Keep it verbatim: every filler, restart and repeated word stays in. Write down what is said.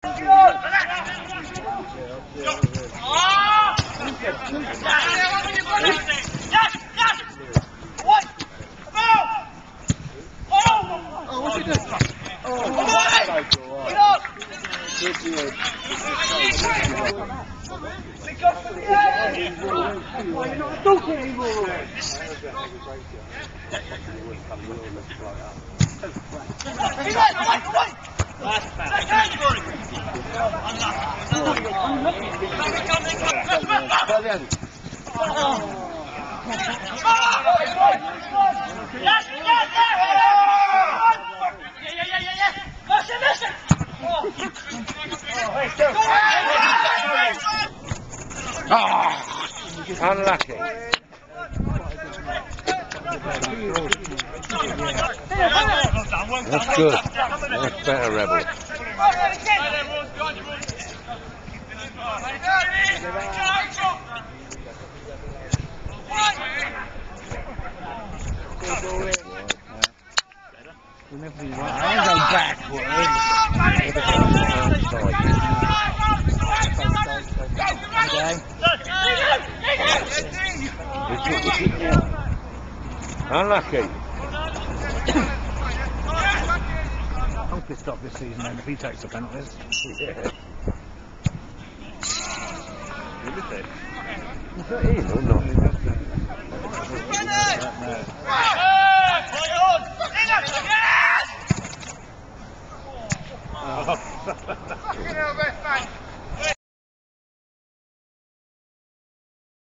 Unlucky. That's good. That's better, Rebel. Whenever you want, I'll go backwards. Unlucky. I'm pissed off this season then if he takes the penalties. Yeah. Is it in or not?